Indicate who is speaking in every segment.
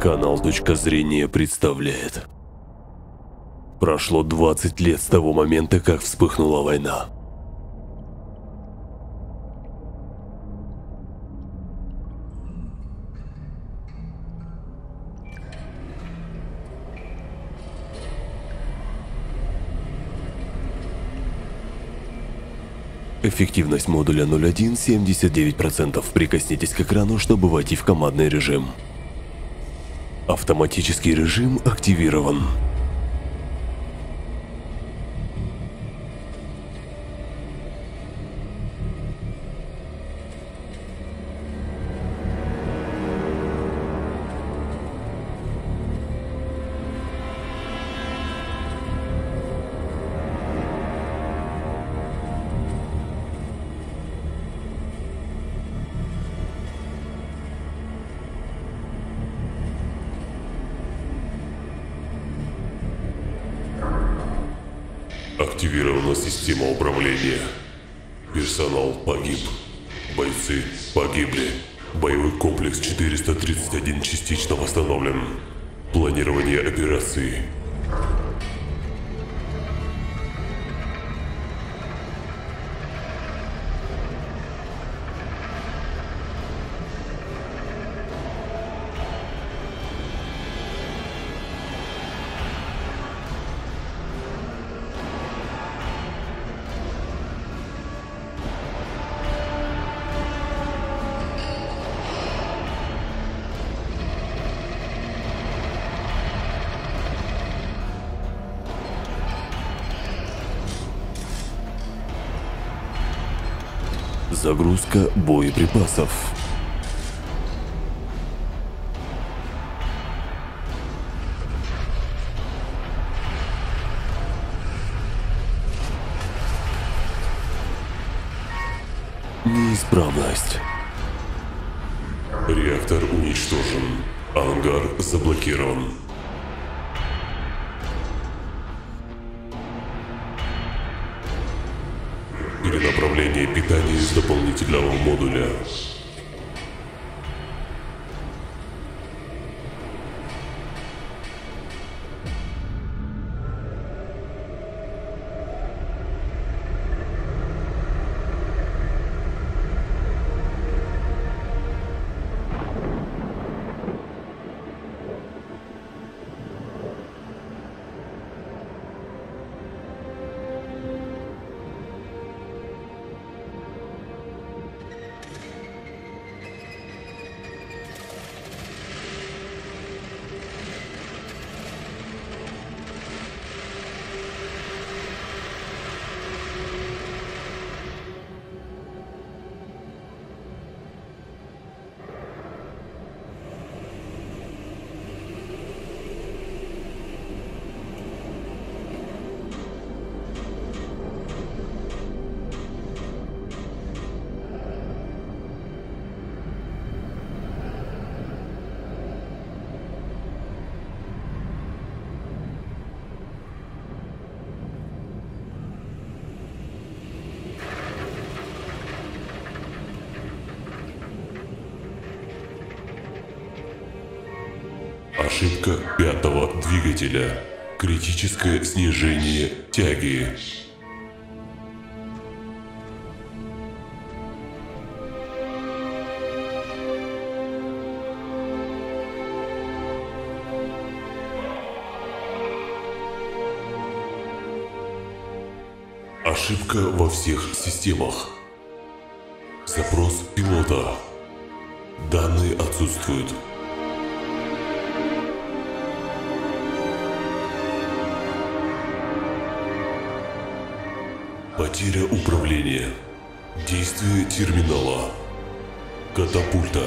Speaker 1: Канал «Точка зрения» представляет. Прошло 20 лет с того момента, как вспыхнула война. Эффективность модуля 0.1 79%. Прикоснитесь к экрану, чтобы войти в командный режим. Автоматический режим активирован.
Speaker 2: Активирована система управления. Персонал погиб. Бойцы погибли. Боевой комплекс 431 частично восстановлен. Планирование операции.
Speaker 1: Загрузка боеприпасов. Неисправность.
Speaker 2: Реактор уничтожен. Ангар заблокирован. Перенаправление питания из дополнительного модуля. Ошибка пятого двигателя. Критическое снижение тяги. Ошибка во всех системах. Запрос пилота. Данные отсутствуют. Потеря управления. Действие терминала. Катапульта.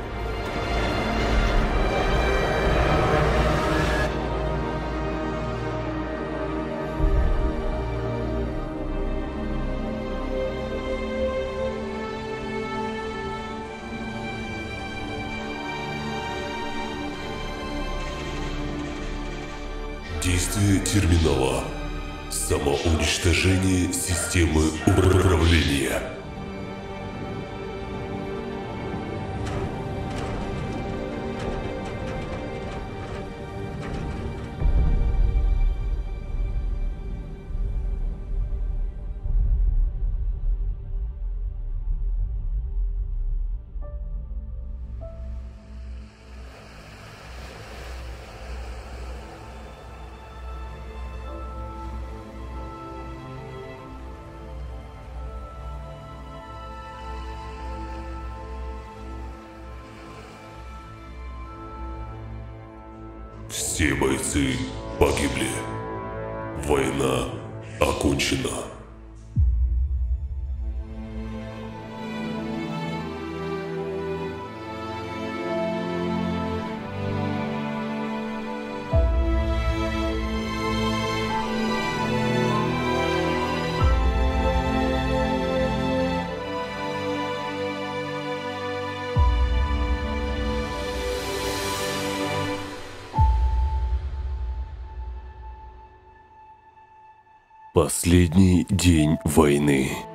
Speaker 2: Действие терминала. Самоуничтожение системы управления. Все бойцы погибли. Война окончена.
Speaker 1: Последний день войны.